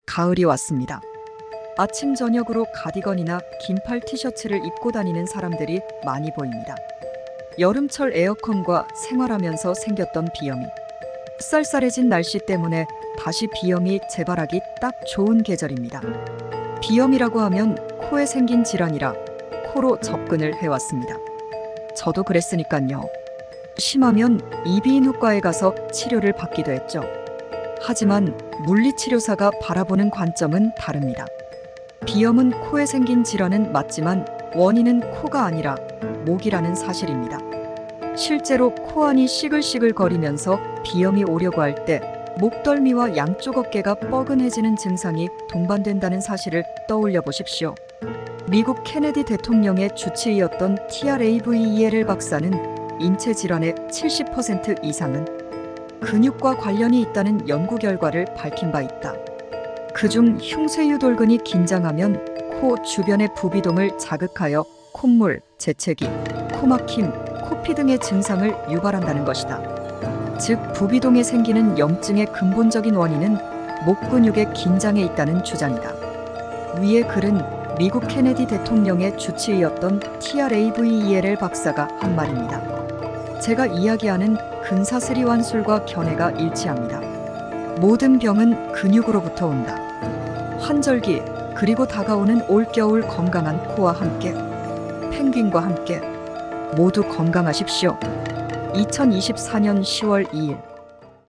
가을이 왔습니다. 아침 저녁으로 가디건이나 긴팔 티셔츠를 입고 다니는 사람들이 많이 보입니다. 여름철 에어컨과 생활하면서 생겼던 비염이 쌀쌀해진 날씨 때문에 다시 비염이 재발하기 딱 좋은 계절입니다. 비염이라고 하면 코에 생긴 질환이라 코로 접근을 해왔습니다. 저도 그랬으니까요. 심하면 이비인후과에 가서 치료를 받기도 했죠. 하지만 물리치료사가 바라보는 관점은 다릅니다. 비염은 코에 생긴 질환은 맞지만 원인은 코가 아니라 목이라는 사실입니다. 실제로 코 안이 시글시글 거리면서 비염이 오려고 할 때 목덜미와 양쪽 어깨가 뻐근해지는 증상이 동반된다는 사실을 떠올려 보십시오. 미국 케네디 대통령의 주치의였던 TRAVEL 박사는 인체 질환의 70% 이상은 근육과 관련이 있다는 연구 결과를 밝힌 바 있다. 그중 흉쇄유돌근이 긴장하면 코 주변의 부비동을 자극하여 콧물, 재채기, 코막힘, 코피 등의 증상을 유발한다는 것이다. 즉, 부비동에 생기는 염증의 근본적인 원인은 목 근육의 긴장에 있다는 주장이다. 위의 글은 미국 케네디 대통령의 주치의였던 TRAVEL 박사가 한 말입니다. 제가 이야기하는 근사스리완술과 견해가 일치합니다. 모든 병은 근육으로부터 온다. 환절기, 그리고 다가오는 올겨울 건강한 코와 함께, 펭귄과 함께 모두 건강하십시오. 2024년 10월 2일